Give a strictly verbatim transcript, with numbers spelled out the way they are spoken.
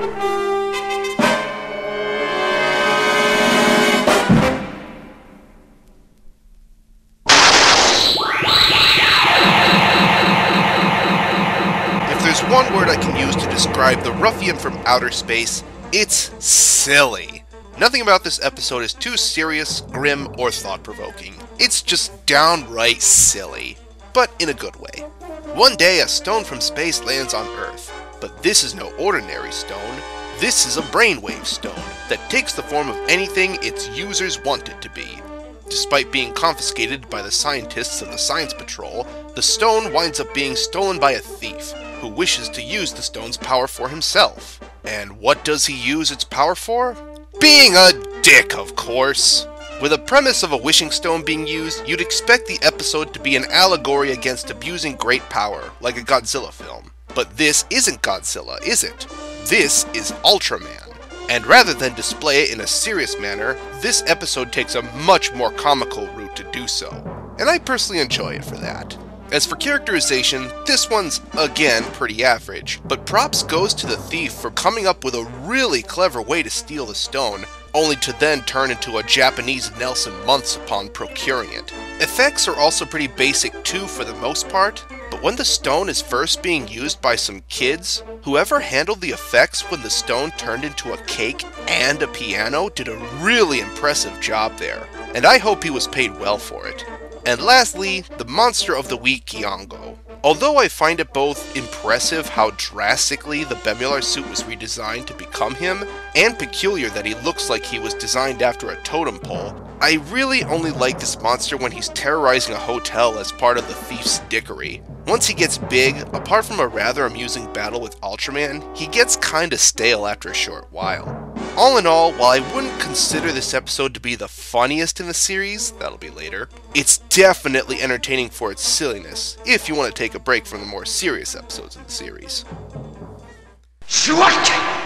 If there's one word I can use to describe the ruffian from outer space, it's silly. Nothing about this episode is too serious, grim, or thought-provoking. It's just downright silly, but in a good way. One day, a stone from space lands on Earth, but this is no ordinary stone. This is a brainwave stone that takes the form of anything its users want it to be. Despite being confiscated by the scientists of the Science Patrol, the stone winds up being stolen by a thief, who wishes to use the stone's power for himself. And what does he use its power for? Being a dick, of course! With a premise of a wishing stone being used, you'd expect the episode to be an allegory against abusing great power, like a Godzilla film. But this isn't Godzilla, is it? This is Ultraman. And rather than display it in a serious manner, this episode takes a much more comical route to do so. And I personally enjoy it for that. As for characterization, this one's, again, pretty average, but props goes to the thief for coming up with a really clever way to steal the stone, only to then turn into a Japanese Nelson months upon procuring it. Effects are also pretty basic too for the most part, but when the stone is first being used by some kids, whoever handled the effects when the stone turned into a cake and a piano did a really impressive job there, and I hope he was paid well for it. And lastly, the monster of the week, Giongo. Although I find it both impressive how drastically the Bemular suit was redesigned to become him, and peculiar that he looks like he was designed after a totem pole, I really only like this monster when he's terrorizing a hotel as part of the thief's dickery. Once he gets big, apart from a rather amusing battle with Ultraman, he gets kinda stale after a short while. All in all, while I wouldn't consider this episode to be the funniest in the series, that'll be later, it's definitely entertaining for its silliness, if you want to take a break from the more serious episodes in the series.